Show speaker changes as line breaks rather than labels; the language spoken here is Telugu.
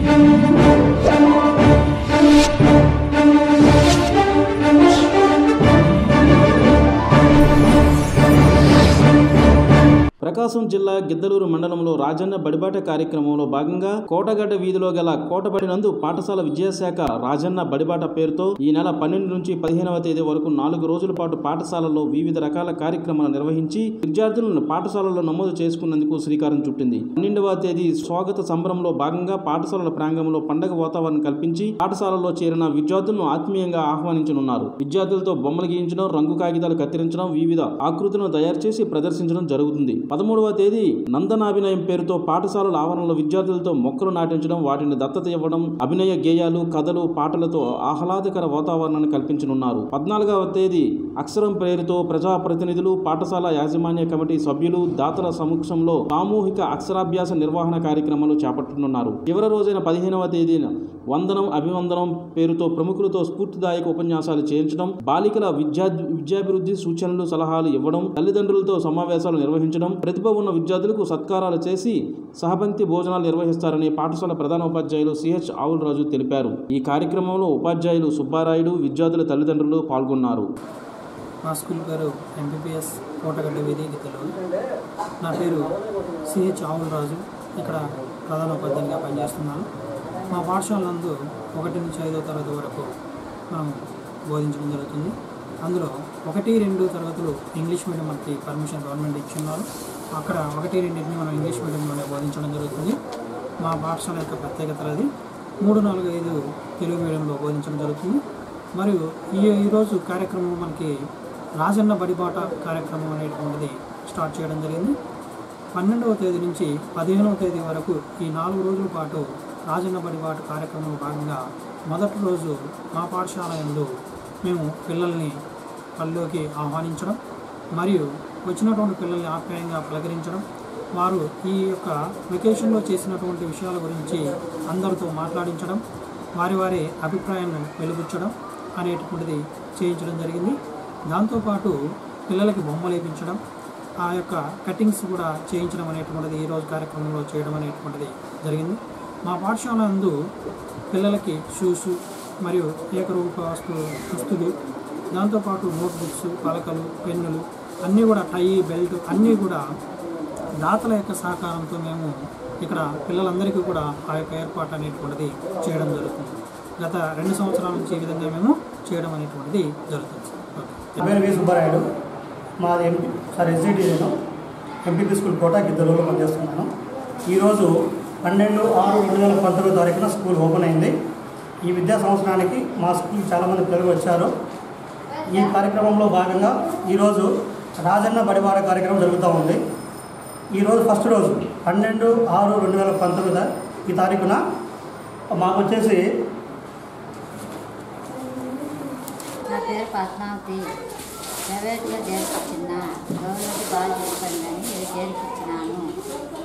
ప్రకాశం జిల్లా గిద్దలూరు మండలంలో రాజన్న బడిబాట కార్యక్రమంలో భాగంగా కోటగడ్డ వీధిలో గల కోటబడి నందు పాఠశాల విద్యాశాఖ రాజన్న బడిబాట పేరుతో ఈ నెల 12 నుంచి 15వ తేదీ వరకు 4 రోజుల పాటు పాఠశాలలో వివిధ రకాల కార్యక్రమాలు నిర్వహించి విద్యార్థులను పాఠశాలలో నమోదు చేసుకున్నందుకు శ్రీకారం చుట్టింది. 12వ తేదీ స్వాగత సంబరంలో భాగంగా పాఠశాలల ప్రాంగణంలో పండగ వాతావరణం కల్పించి పాఠశాలలో చేరిన విద్యార్థులను ఆత్మీయంగా ఆహ్వానించనున్నారు. విద్యార్థులతో బొమ్మలు గీయించడం, రంగు కాగితాలు కత్తిరించడం, వివిధ ఆకృతులను తయారు చేసి ప్రదర్శించడం జరుగుతుంది. 13వ తేదీ నందనాభినయం పేరుతో పాఠశాలల ఆవరణలో విద్యార్థులతో మొక్కలు నాటించడం, వాటిని దత్తత ఇవ్వడం, అభినయ గేయాలు, కథలు, పాటలతో ఆహ్లాదకర వాతావరణాన్ని కల్పించనున్నారు. 14వ తేదీ అక్షరం పేరుతో ప్రజాప్రతినిధులు, పాఠశాల యాజమాన్య కమిటీ సభ్యులు, దాతల సమక్షంలో సామూహిక అక్షరాభ్యాస నిర్వహణ కార్యక్రమాలు చేపట్టనున్నారు. చివరి రోజైన 15వ తేదీన వందనం అభివందనం పేరుతో ప్రముఖులతో స్ఫూర్తిదాయక ఉపన్యాసాలు చేయించడం, బాలికల విద్యాభివృద్ధి సూచనలు సలహాలు ఇవ్వడం, తల్లిదండ్రులతో సమావేశాలు నిర్వహించడం, ప్రతిభ ఉన్న విద్యార్థులకు సత్కారాలు చేసి సహపంక్తి భోజనాలు నిర్వహిస్తారని పాఠశాల ప్రధాన ఉపాధ్యాయులు సిహెచ్ ఆవులరాజు తెలిపారు. ఈ కార్యక్రమంలో ఉపాధ్యాయులు సుబ్బారాయుడు, విద్యార్థుల తల్లిదండ్రులు పాల్గొన్నారు.
మా స్కూల్ పేరు ఎంపీపీఎస్ కోటగడ్డ వీధి గిద్దలూరు. నా పేరు సిహెచ్ ఆవులరాజు. ఇక్కడ ప్రధాన ఉపాధ్యాయునిగా పనిచేస్తున్నాను. మా పాఠశాల నందు 1 నుంచి 5వ తరగతి వరకు మనం బోధించడం జరుగుతుంది. అందులో 1, 2 తరగతులు ఇంగ్లీష్ మీడియం మనకి పర్మిషన్ గవర్నమెంట్ ఇచ్చున్నారు. అక్కడ 1, 2 మనం ఇంగ్లీష్ మీడియంలోనే బోధించడం జరుగుతుంది. మా పాఠశాల యొక్క ప్రత్యేకత అది. 3, 4, 5 తెలుగు మీడియంలో బోధించడం జరుగుతుంది. మరియు ఈరోజు కార్యక్రమం మనకి రాజన్న బడిబాట కార్యక్రమం అనేటువంటిది స్టార్ట్ చేయడం జరిగింది. 12వ తేదీ నుంచి 15వ తేదీ వరకు ఈ 4 రోజుల పాటు రాజన్న బడిబాట కార్యక్రమంలో భాగంగా మొదటి రోజు మా పాఠశాల యందు మేము పిల్లల్ని పనిలోకి ఆహ్వానించడం మరియు వచ్చినటువంటి పిల్లల్ని ఆప్యాయంగా పలకరించడం, వారు ఈ యొక్క వెకేషన్లో చేసినటువంటి విషయాల గురించి అందరితో మాట్లాడించడం, వారి అభిప్రాయాన్ని వెలుబుచ్చడం అనేటువంటిది చేయించడం జరిగింది. దాంతోపాటు పిల్లలకి బొమ్మలు వేయించడం, ఆ యొక్క కటింగ్స్ కూడా చేయించడం అనేటువంటిది ఈరోజు కార్యక్రమంలో చేయడం అనేటువంటిది జరిగింది. మా పాఠశాల నందు పిల్లలకి షూస్ మరియు ఏకరూప దుస్తులు, దాంతోపాటు నోట్బుక్స్, పలకలు, పెన్నులు అన్నీ కూడా, టై, బెల్ట్ అన్నీ కూడా దాతల యొక్క సహకారంతో మేము ఇక్కడ పిల్లలందరికీ కూడా ఆ యొక్క ఏర్పాటు అనేటువంటిది చేయడం జరుగుతుంది. గత 2 సంవత్సరాల నుంచి ఈ విధంగా మేము చేయడం అనేటువంటిది జరుగుతుంది.
సుబ్బారాయుడు, మాది ఎస్జిటి ఎంపీపీ స్కూల్ కోట గిద్దలూరులో పనిచేస్తున్నాను. ఈరోజు 12/6/2019 తారీఖున స్కూల్ ఓపెన్ అయింది. ఈ విద్యా సంవత్సరానికి మా స్కూల్కి చాలామంది పిల్లలు వచ్చారు. ఈ కార్యక్రమంలో భాగంగా ఈరోజు రాజన్న బడిబాట కార్యక్రమం జరుగుతూ ఉంది. ఈరోజు ఫస్ట్ రోజు 12/6/2019 ఈ తారీఖున మాకు వచ్చేసి
నా పేరు పద్మావతి. ప్రైవేట్గా చేర్పించిన గవర్నమెంట్ బాగా చేస్తుందని చేర్పించినాను.